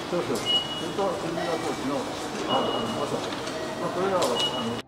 そうそう。それと千里ヶ淵の場所。これらを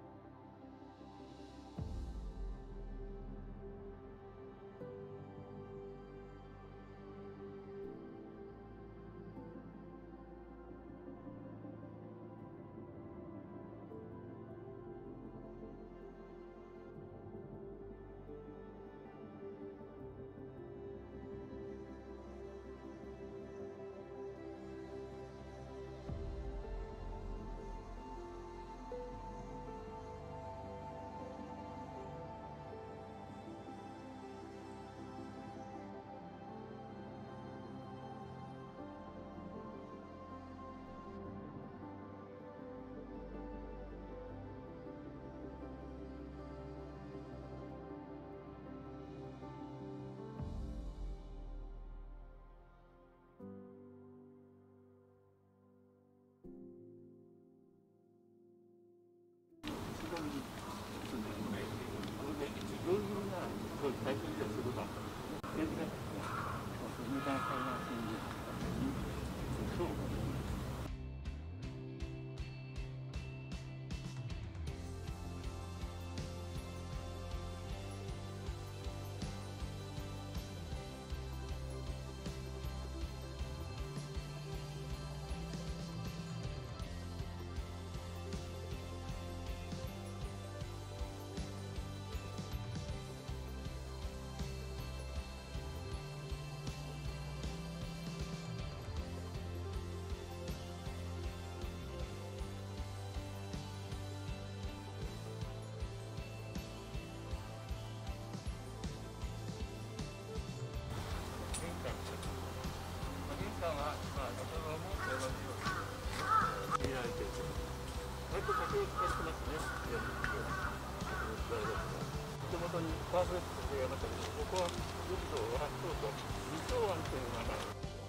手元にパーフェクトがましたけど、ここは緑道はそうと二丁湾という名前。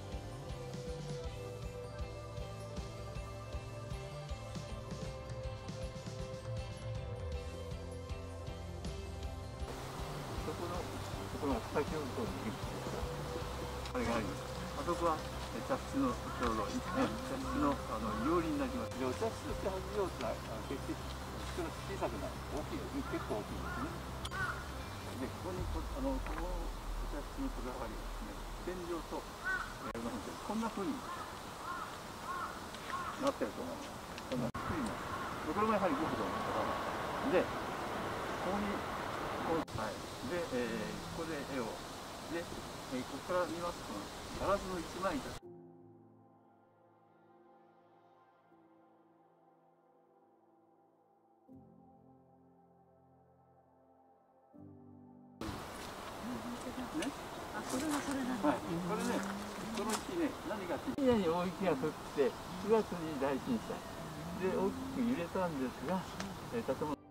そこの草木のところにあれがあります。あそこは茶室のちょうど茶室の料理になります。でお茶室って始めようとは決して小さくない、大きい、結構大きいですね。でここにこのお茶室のこだわりはですね、天井と、こんな風になってると思います。こんな低いの。これもやはり極道のこだわりで、ここにはい、で、ここで絵をで、ここから見ますとガラスの一枚板。ね、これがそれなんだ。はい、これね、この日ね、何が2年に大雪が降って9月に大震災で大きく揺れたんですが、建物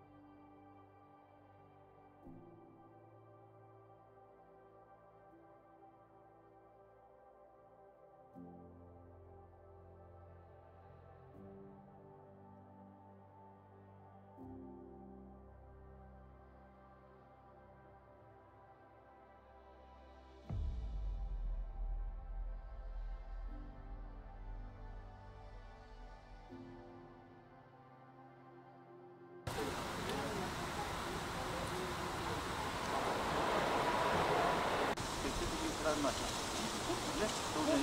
られました。ね、当然。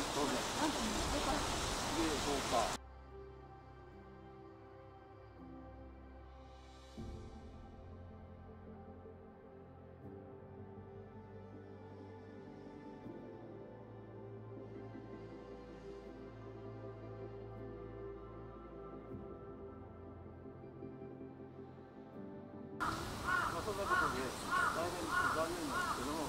で、そうか。そんなことで大変残念なんですけども、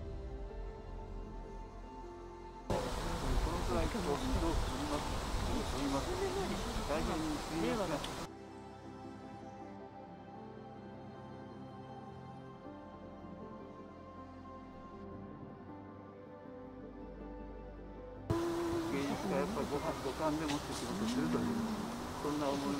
このくらい水を振ります。 います。大変にすみません。芸術家やっぱり五感でもって仕事するという、そんな思い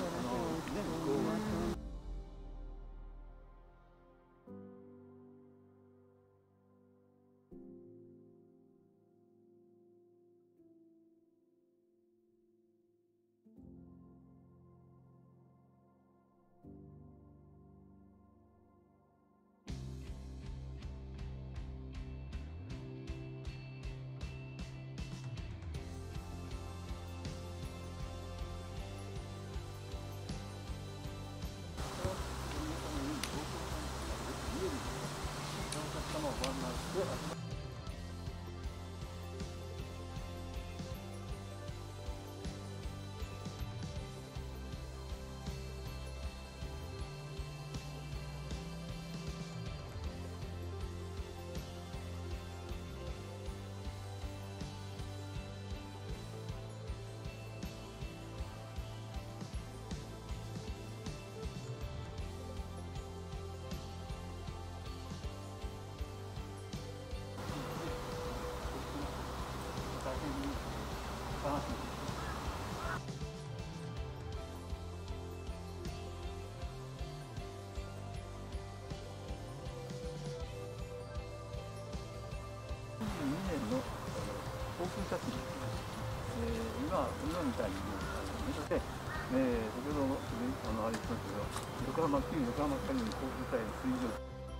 航空写真ですね。今みたいに先ほどあれ言ってましたけど、旧横浜キャニオン航空隊の水上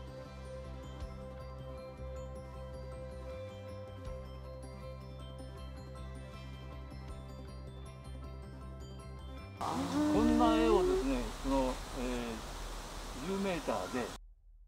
こんな絵をですね、10メーターで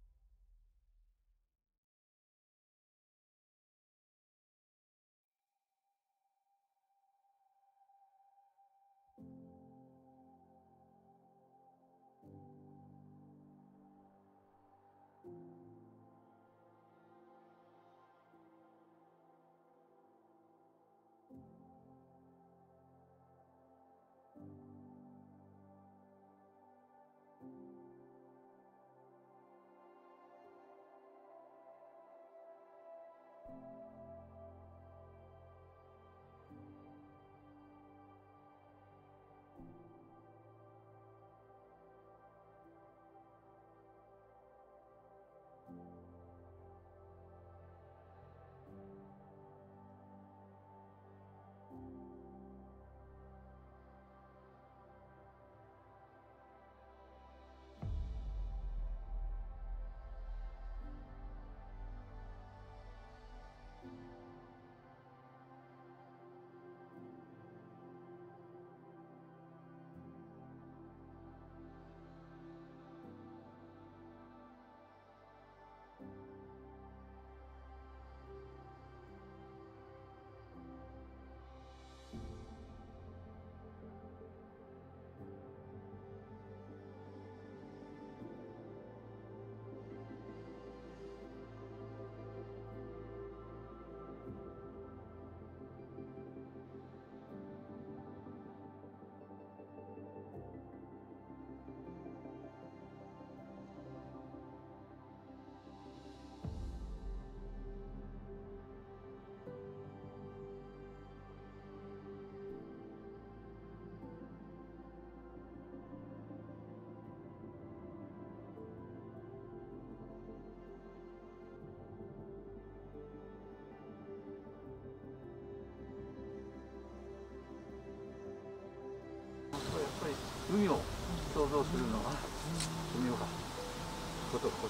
海を想像するのが海をかこということ。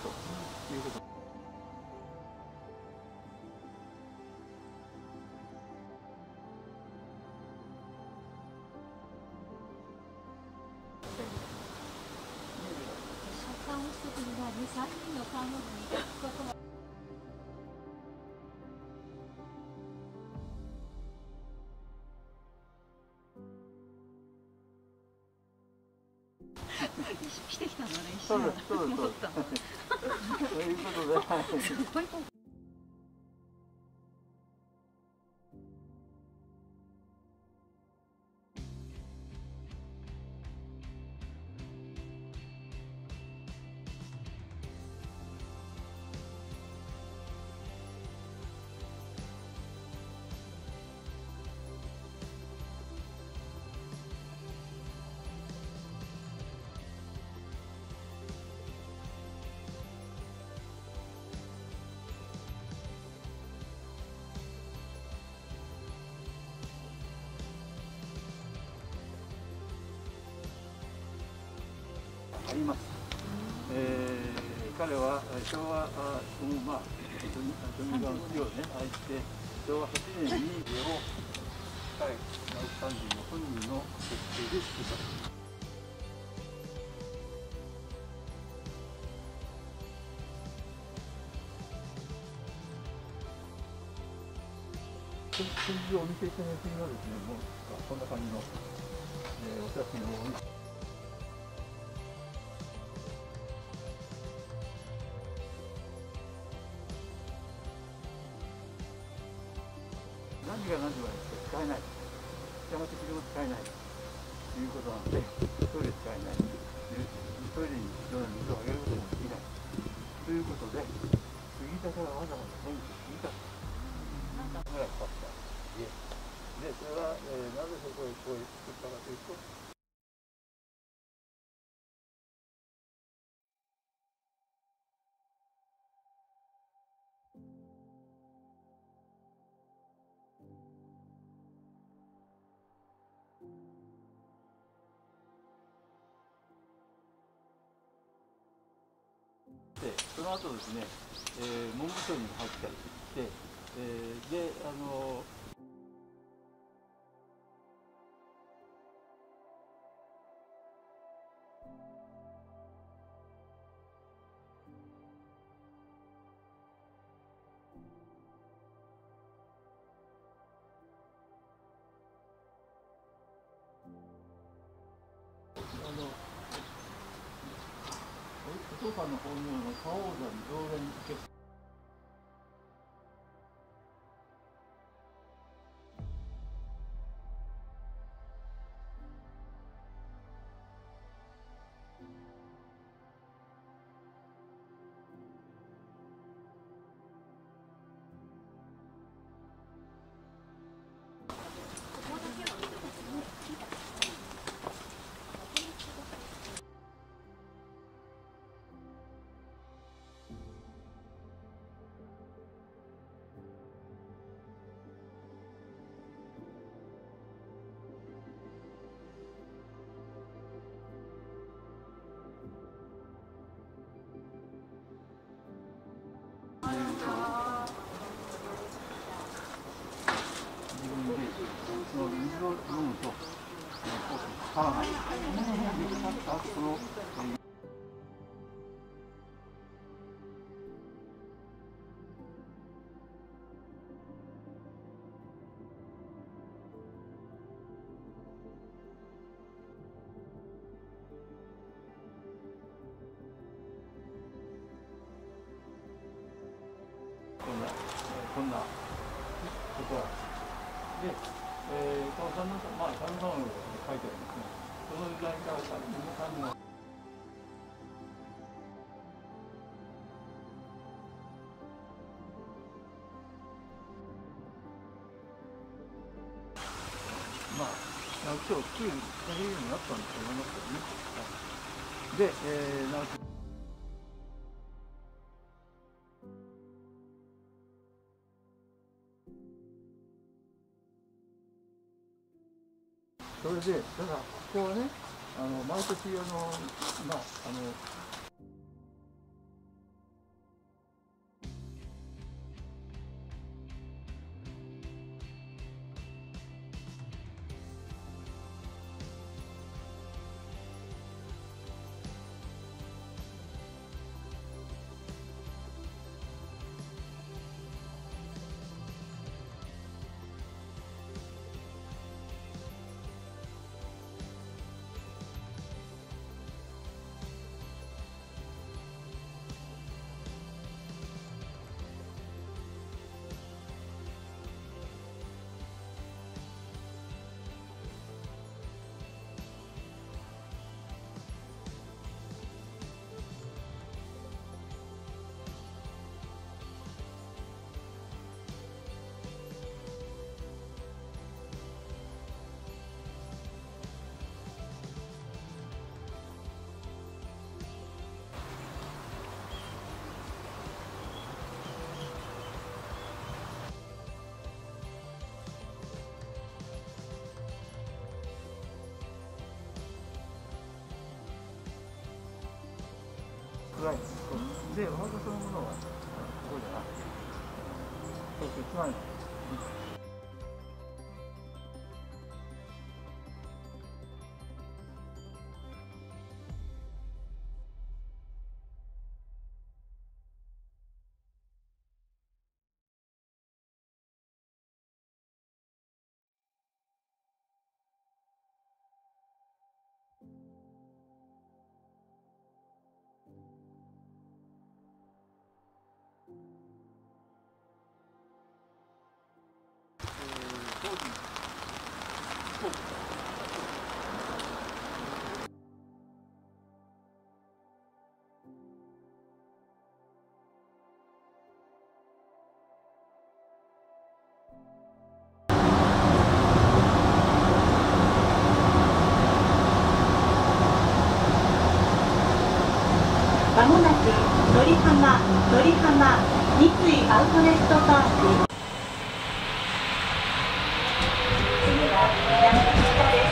車間をするには2、3人の看護婦に抱くことも意識してきたのね、一緒に戻ったの。 ということで、 すごい。 あります。彼は昭和富川の地をね愛して昭和8年に家を彼直木三人の本人の設計で作った。展示をお見せした写真はですね、もうこんな感じの、お写真を。何が何時まで使えない、下町式も使えないということなので、トイレ使えない、トイレに必要な水をあげることもできないということで、杉田からわざわざ天気杉田ぐらいかかった家で、それは、なぜそこへこう作ったかというと、でその後ですね、文部省に入ったりして、でお父さんの本名の花王山常連結その水を飲むと、川がそのこんなところで、この三のまあ三のを書いてありますね。その時代から三のまあ直木賞を作るきっかけになったんだと思いますけどね。で、直木それで、ただここはね、毎年まあフライトで、本当そのものはここじゃなくて、そうするつまり当時まもなく乗浜三井アウトレットパーク。次は南北です。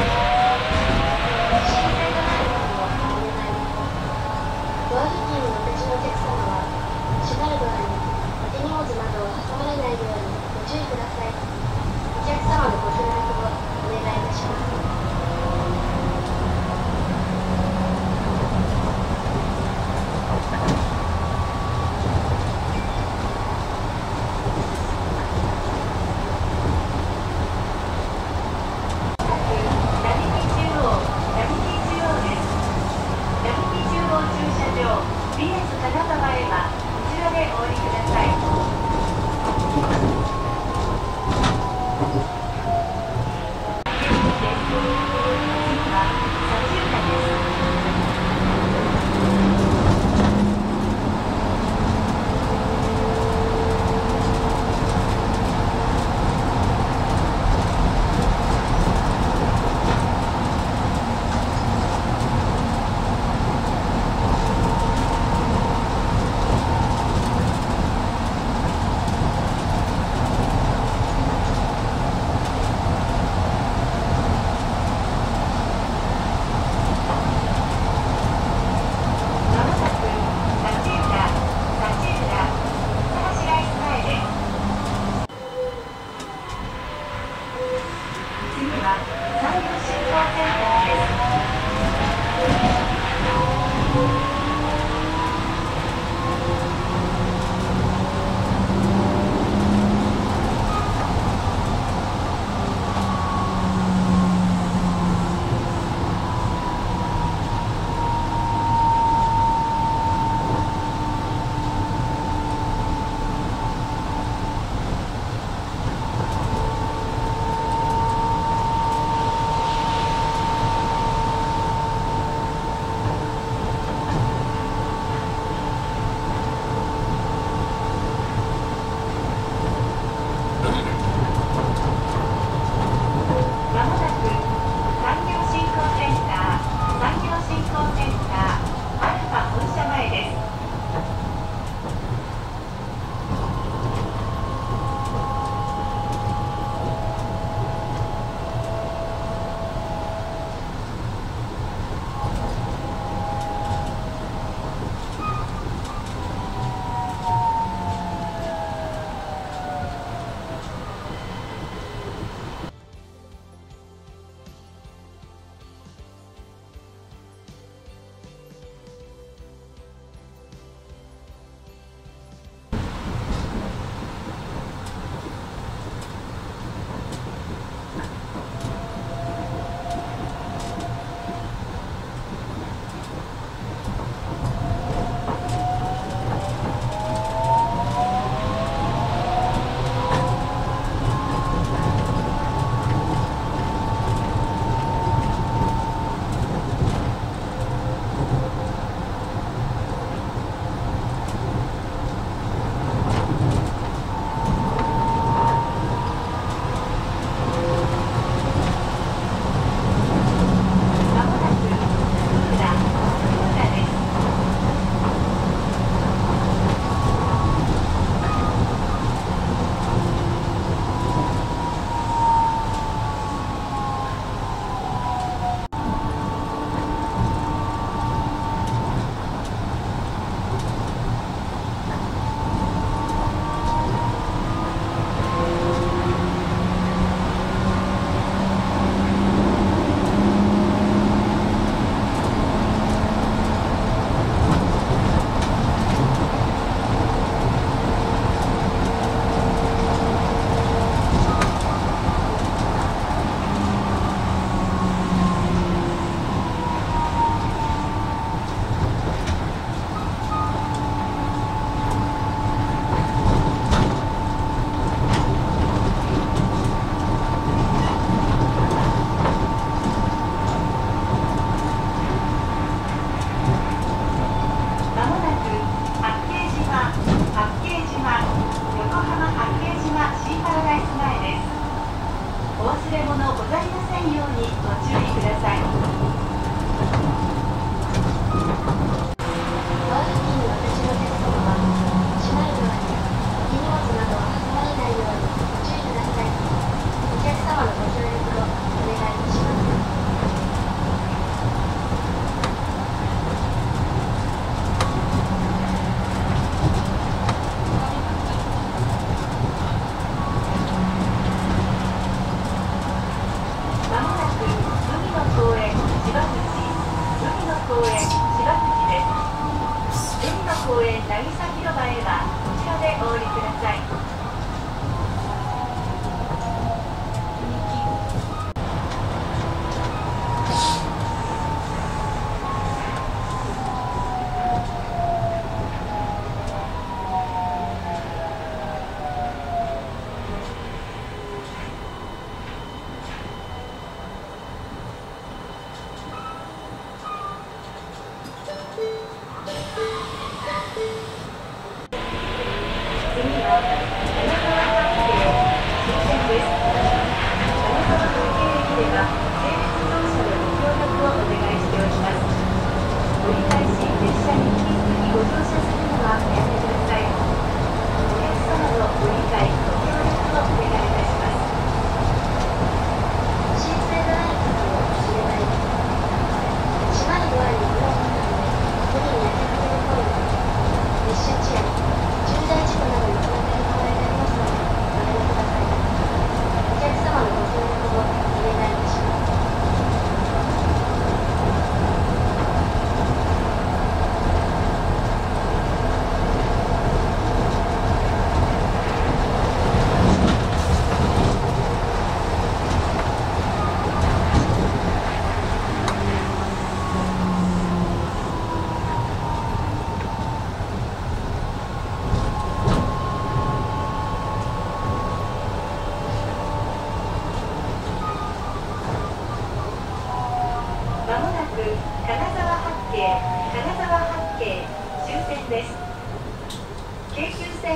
ドア付近にお立ちのお客様は、閉まるドアにお手荷物などを挟まれないようにご注意ください。お客様のご協力をお願いいたします。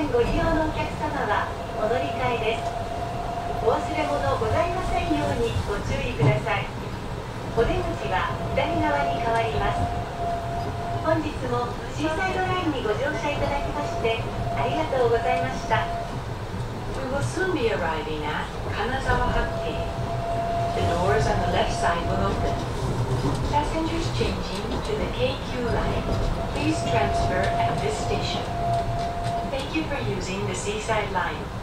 ご利用のお客様はお乗り換えです。お忘れ物ございませんようにご注意ください。お出口は左側に変わります。本日もシーサイドラインにご乗車いただきましてありがとうございました。 We will soon be arriving at Kanazawa Hakkei. The doors on the left side will open. Passengers changing to the KQ line, please transfer at this station. Thank you for using the Seaside Line.